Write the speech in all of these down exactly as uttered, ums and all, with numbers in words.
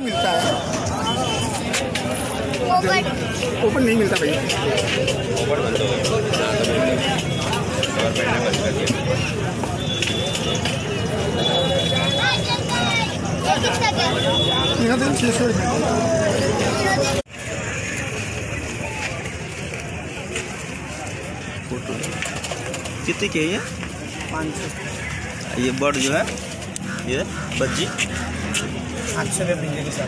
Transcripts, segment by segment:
मिलता है, ओपन नहीं मिलता भैया। ओपन बंद हो गया, गवर्नमेंट ने बंद कर दिया। कितने के ये? पाँच सौ। ये बर्ड जो है ये बज्जी आठ सौ के पिंजरे के साथ।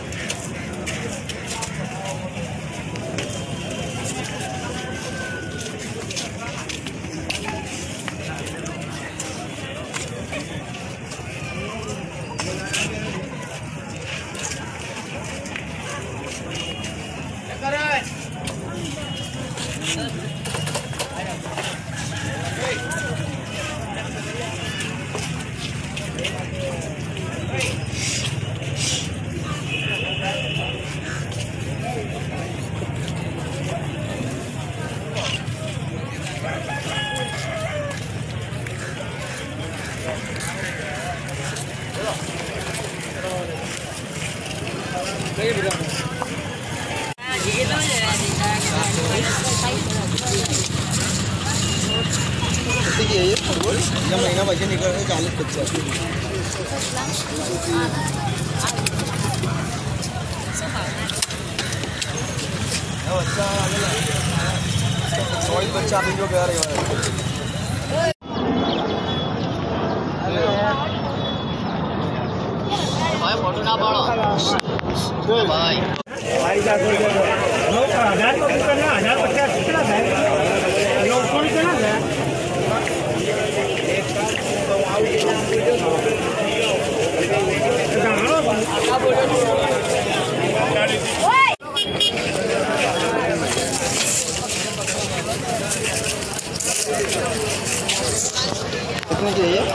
कितने ये जब महीना बचे निकल रहे चालीस पचास बच्चा बच्चा अभी जो कह रहे हो भाई फोटो ना पड़ो भाई भाई जा कर लोग हजार को करना हजार पचास कितना है लोग कौन से ना है कितने की है ये?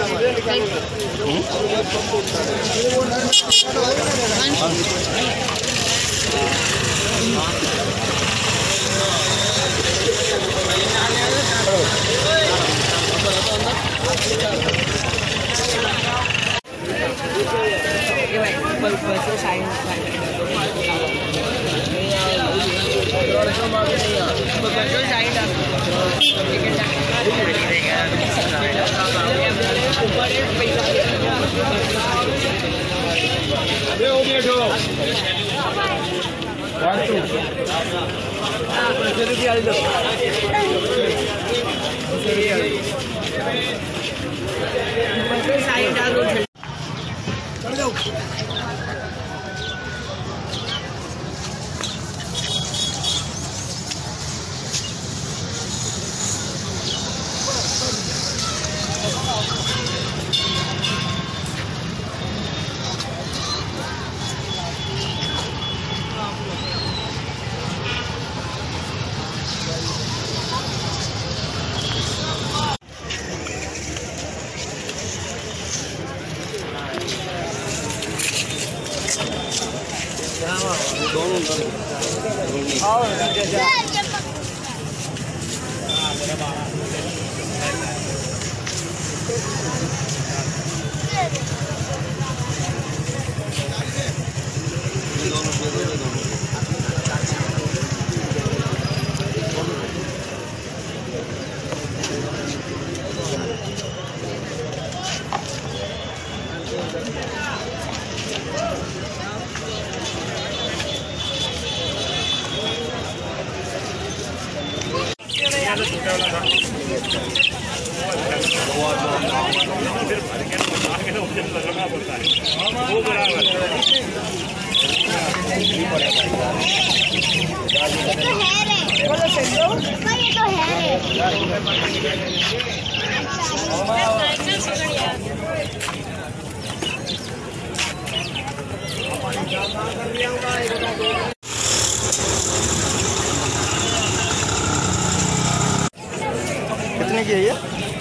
कितने की है ये?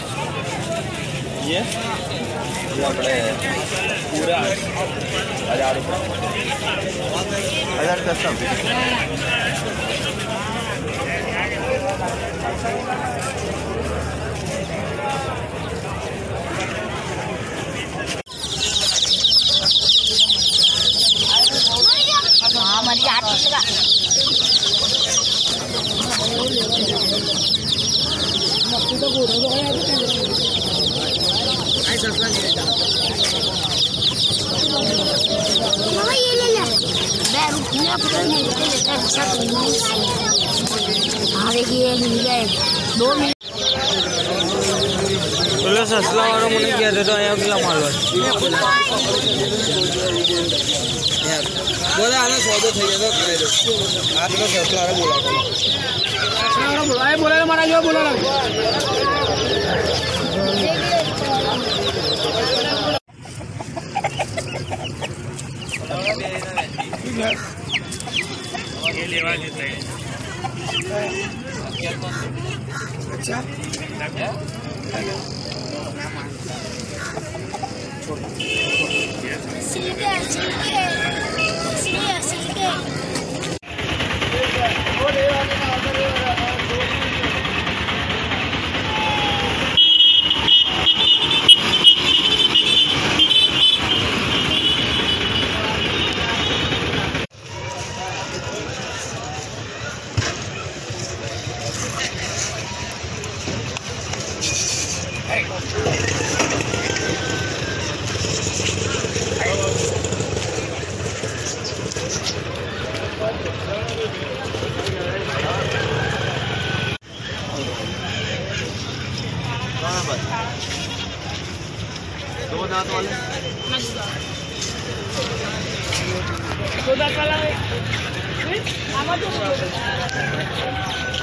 ये ये अपने पूरा हजार रुपये हजार कस्टम ये ले ले मैं रुकने पता नहीं लेते लेते अच्छा हाँ देखिए मिल गए दो मिनट बोलो ससला वालों मुझे क्या दे दो यहाँ किला माल बस बोला आना सौदो थे ये तो करे दो आज तो ससला वाला बोला ससला वाला बोला है बोला हमारा जो बोला ये लेवा लेते हैं अच्छा सिलके सिलके सिलके सिलके दो दांत वाले दो दांत वाला है